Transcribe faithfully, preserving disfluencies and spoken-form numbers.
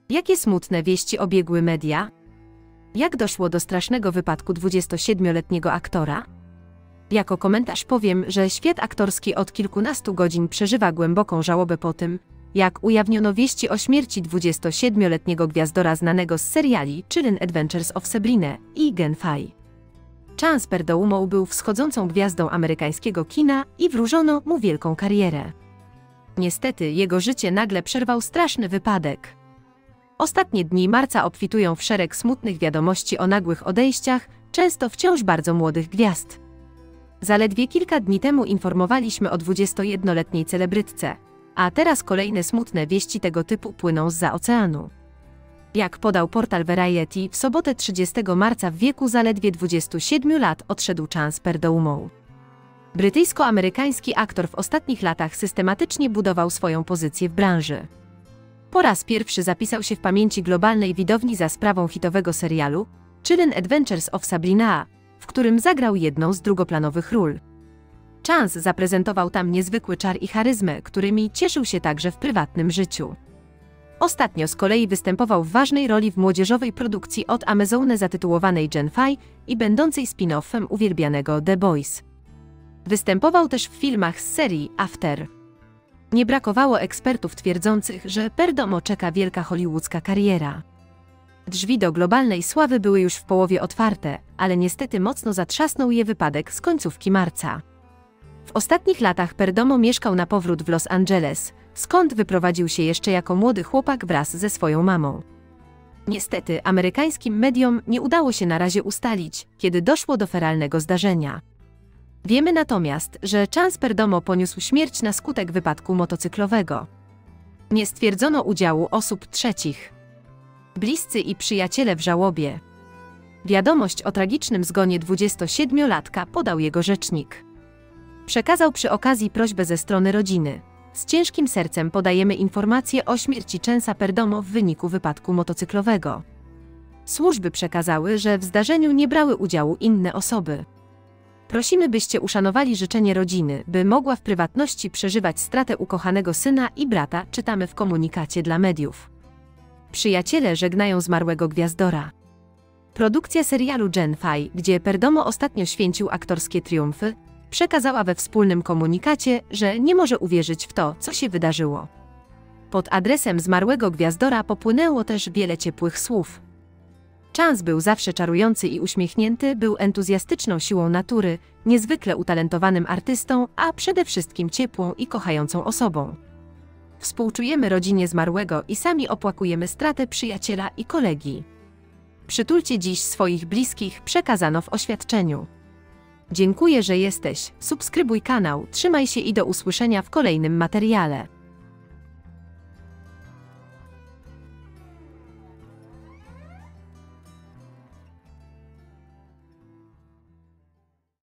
Jakie smutne wieści obiegły media? Jak doszło do strasznego wypadku dwudziestosiedmioletniego aktora? Jako komentarz powiem, że świat aktorski od kilkunastu godzin przeżywa głęboką żałobę po tym, jak ujawniono wieści o śmierci dwudziestosiedmioletniego gwiazdora znanego z seriali Chilling Adventures of Sabrina i Gen pięć. Chance Perdomo był wschodzącą gwiazdą amerykańskiego kina i wróżono mu wielką karierę. Niestety jego życie nagle przerwał straszny wypadek. Ostatnie dni marca obfitują w szereg smutnych wiadomości o nagłych odejściach, często wciąż bardzo młodych gwiazd. Zaledwie kilka dni temu informowaliśmy o dwudziestojednoletniej celebrytce, a teraz kolejne smutne wieści tego typu płyną zza oceanu. Jak podał portal Variety, w sobotę trzydziestego marca w wieku zaledwie dwudziestu siedmiu lat odszedł Chance Perdomo. Brytyjsko-amerykański aktor w ostatnich latach systematycznie budował swoją pozycję w branży. Po raz pierwszy zapisał się w pamięci globalnej widowni za sprawą hitowego serialu Chilling Adventures of Sabrina, w którym zagrał jedną z drugoplanowych ról. Chance zaprezentował tam niezwykły czar i charyzmę, którymi cieszył się także w prywatnym życiu. Ostatnio z kolei występował w ważnej roli w młodzieżowej produkcji od Amazona zatytułowanej Gen pięć i będącej spin-offem uwielbianego The Boys. Występował też w filmach z serii After. Nie brakowało ekspertów twierdzących, że Perdomo czeka wielka hollywoodzka kariera. Drzwi do globalnej sławy były już w połowie otwarte, ale niestety mocno zatrzasnął je wypadek z końcówki marca. W ostatnich latach Perdomo mieszkał na powrót w Los Angeles, skąd wyprowadził się jeszcze jako młody chłopak wraz ze swoją mamą. Niestety amerykańskim mediom nie udało się na razie ustalić, kiedy doszło do feralnego zdarzenia. Wiemy natomiast, że Chance Perdomo poniósł śmierć na skutek wypadku motocyklowego. Nie stwierdzono udziału osób trzecich. Bliscy i przyjaciele w żałobie. Wiadomość o tragicznym zgonie dwudziestosiedmiolatka podał jego rzecznik. Przekazał przy okazji prośbę ze strony rodziny. Z ciężkim sercem podajemy informację o śmierci Chance'a Perdomo w wyniku wypadku motocyklowego. Służby przekazały, że w zdarzeniu nie brały udziału inne osoby. Prosimy, byście uszanowali życzenie rodziny, by mogła w prywatności przeżywać stratę ukochanego syna i brata, czytamy w komunikacie dla mediów. Przyjaciele żegnają zmarłego gwiazdora. Produkcja serialu Gen pięć, gdzie Perdomo ostatnio święcił aktorskie triumfy, przekazała we wspólnym komunikacie, że nie może uwierzyć w to, co się wydarzyło. Pod adresem zmarłego gwiazdora popłynęło też wiele ciepłych słów. Chance był zawsze czarujący i uśmiechnięty, był entuzjastyczną siłą natury, niezwykle utalentowanym artystą, a przede wszystkim ciepłą i kochającą osobą. Współczujemy rodzinie zmarłego i sami opłakujemy stratę przyjaciela i kolegi. Przytulcie dziś swoich bliskich, przekazano w oświadczeniu. Dziękuję, że jesteś, subskrybuj kanał, trzymaj się i do usłyszenia w kolejnym materiale.